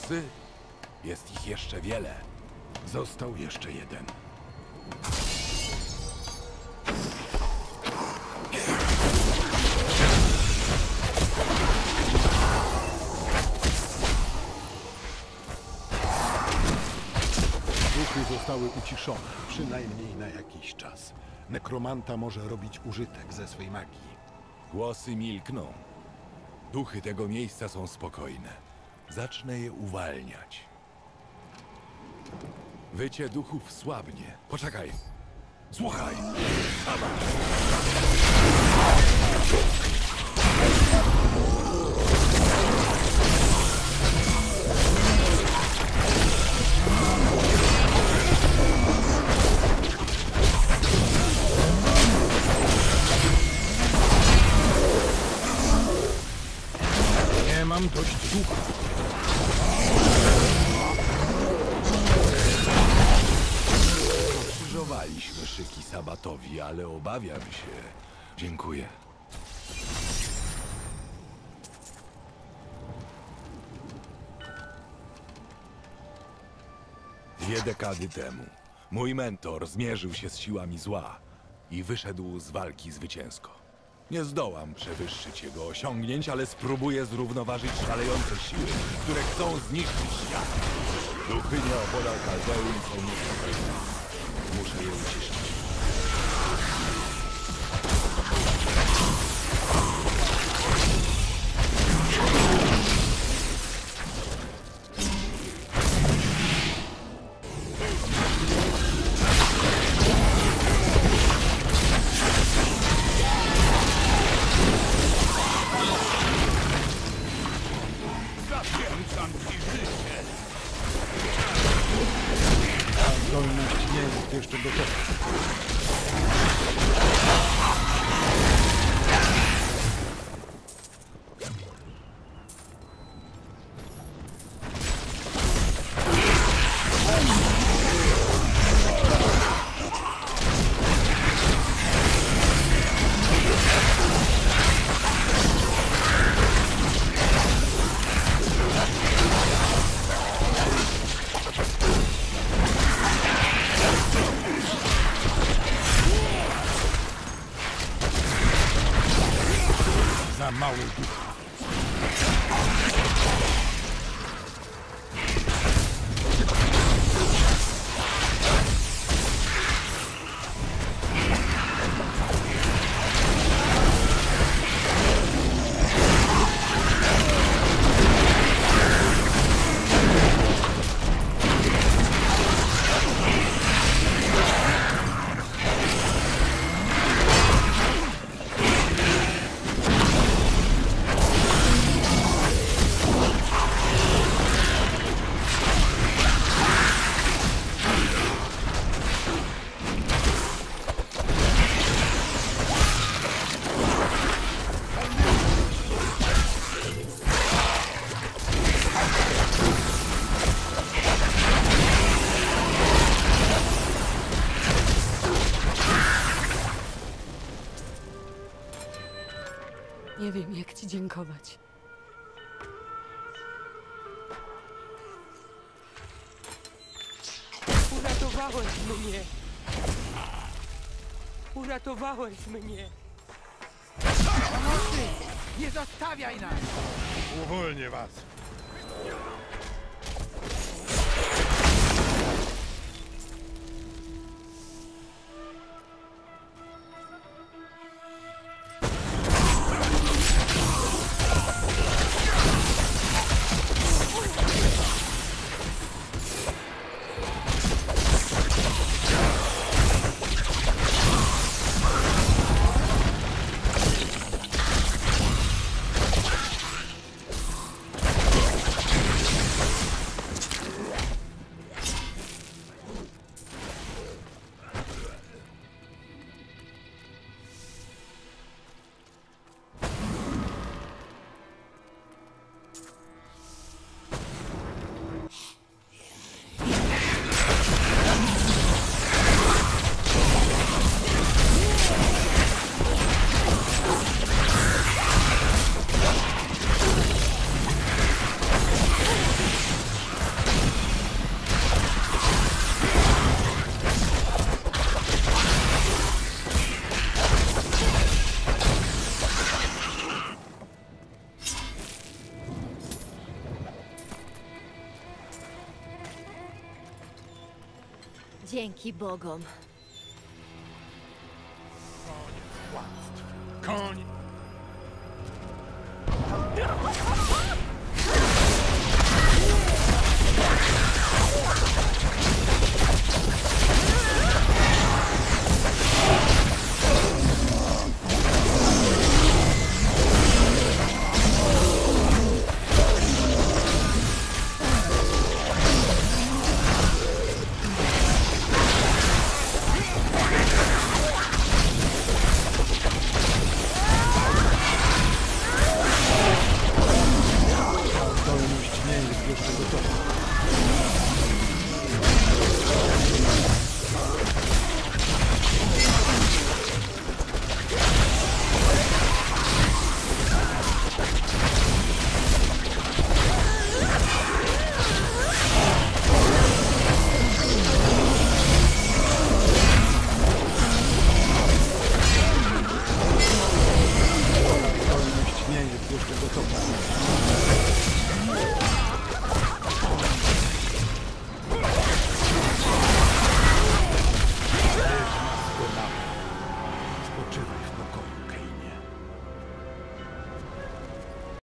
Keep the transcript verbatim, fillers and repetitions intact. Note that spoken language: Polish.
Głosy? Jest ich jeszcze wiele. Został jeszcze jeden. Duchy zostały uciszone, przynajmniej na jakiś czas. Nekromanta może robić użytek ze swej magii. Głosy milkną. Duchy tego miejsca są spokojne. Zacznę je uwalniać. Wycie duchów słabnie. Poczekaj. Słuchaj. Sama. Nie mam dość duchów. Krzyżowaliśmy szyki Sabatowi, ale obawiam się. Dziękuję. Dwie dekady temu mój mentor zmierzył się z siłami zła i wyszedł z walki zwycięsko. Nie zdołam przewyższyć jego osiągnięć, ale spróbuję zrównoważyć szalejące siły, które chcą zniszczyć świat. Duchy nieopodal Kaldeum są niespokojne. Muszę je uciszyć. Zdolność nie jest jeszcze gotowa. Za mało ducha. Nie wiem, jak ci dziękować. Uratowałeś mnie! Uratowałeś mnie! Pomocy! Nie zostawiaj nas! Uwolnię was. Dzięki bogom.